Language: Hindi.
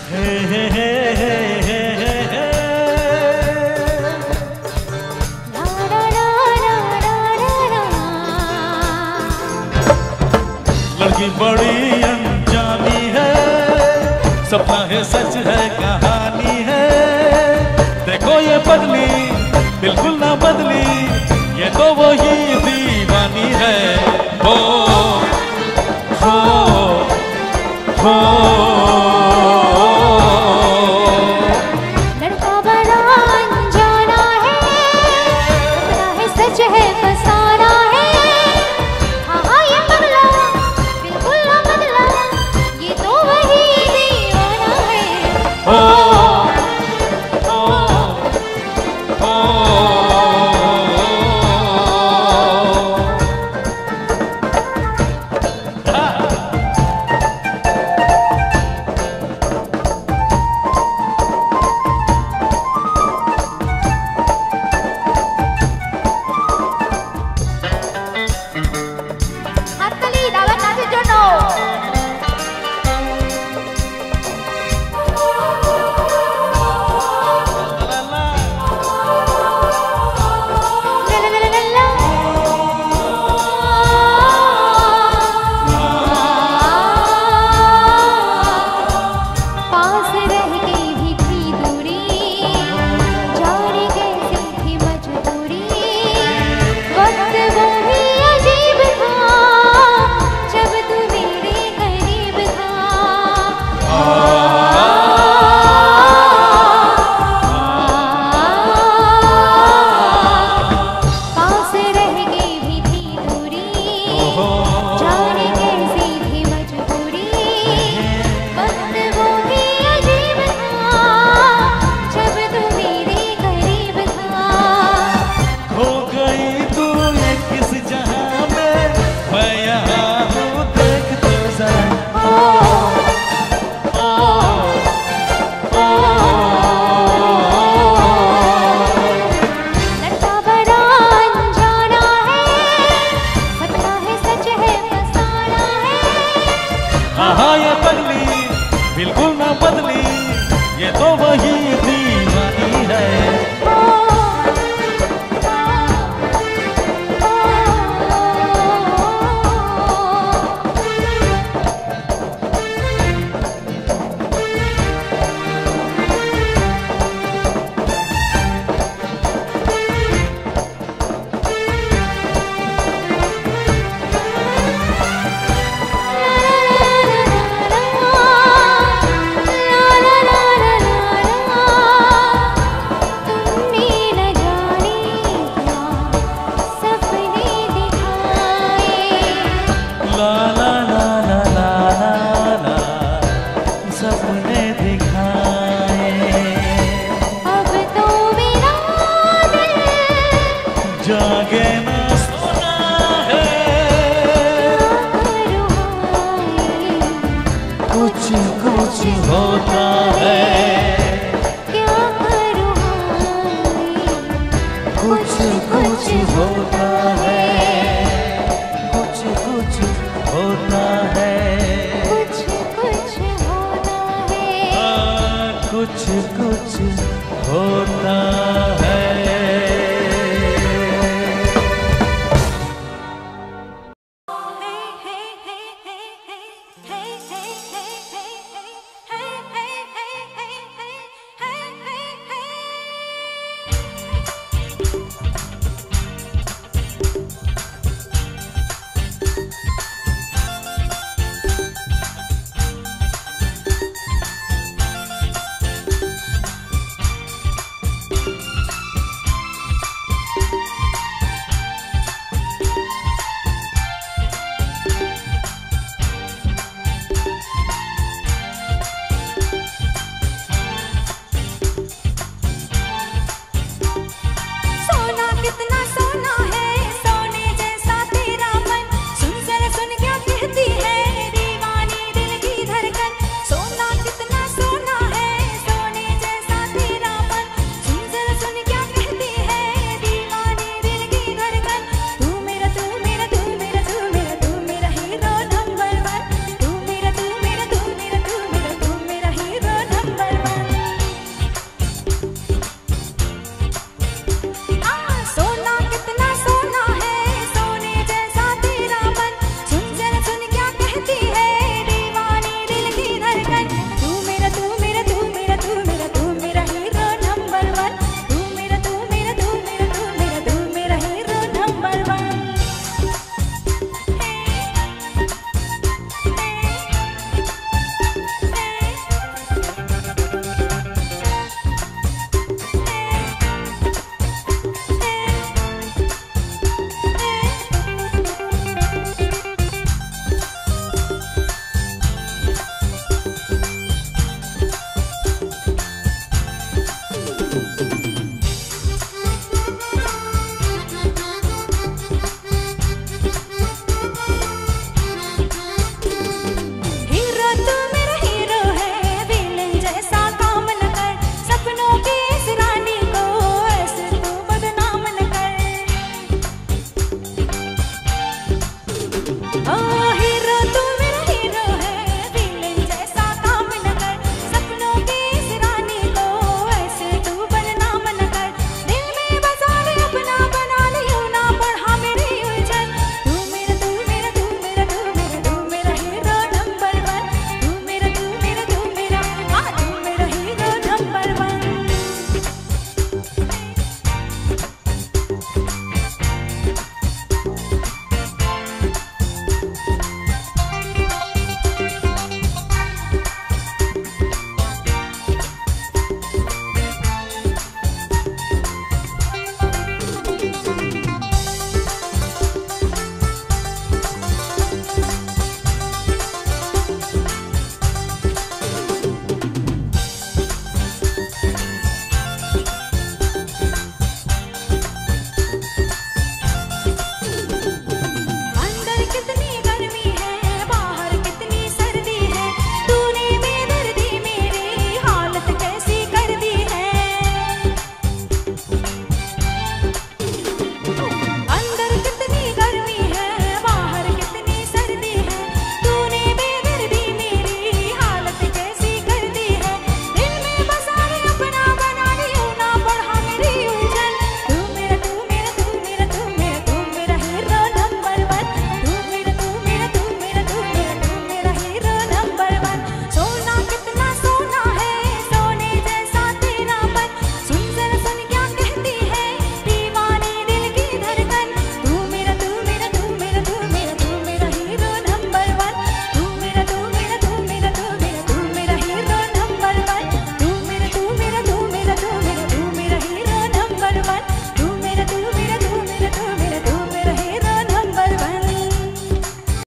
लड़की बड़ी अनजानी है, सपना है सच है कहानी है। देखो ये बदली बिल्कुल ना बदली, ये तो वही दीवानी है। हो हो हो लड़का बड़ा अनजाना है, सपना है सच है फसाना है। हाँ हाँ ये बदला बिल्कुल ना बदला, ये तो वही दीवाना है। हो हो हो 핫갈리 나와 나를 줘노. पास रह के भी थी दूरी, जाने कैसी थी मजबूरी। वक्त वो भी अजीब था, जब तू मेरे करीब था। पास रह के भी थी दूरी, जाने कैसी थी मजबूरी। वक्त वो भी अजीब था, जब तू मेरे करीब था। हो गई तू ये किस जहां में, मैं यहाँ हूँ देख तो जरा। लड़का बड़ा अनजाना है, सपना है सच है फसाना है। हाँ हाँ ये बदली बिल्कुल ना बदली, ये तो वही दीवानी है। तुमने न जाने क्या सपने दिखाए। ला ला ला ला ला ला ला, सपने दिखाए। अब तो मेरा दिल जागे ना सोना है, कुछ कुछ होता है। क्या करूँ कुछ कुछ होता है, कुछ कुछ होता है। कुछ कुछ होता है। कुछ कुछ होता